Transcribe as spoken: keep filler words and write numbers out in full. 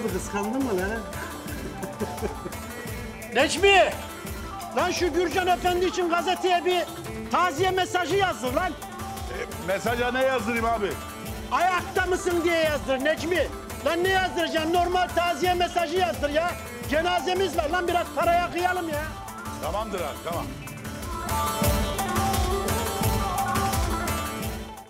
oldu, kıskandın mı lan? Necmi! Lan şu Gürcan Efendi için gazeteye bir taziye mesajı yazdır lan. E, mesaja ne yazdırayım abi? Ayakta mısın diye yazdır Necmi. Lan ne yazdıracaksın? Normal taziye mesajı yazdır ya. Cenazemiz var lan, biraz paraya kıyalım ya. Tamamdır abi, tamam.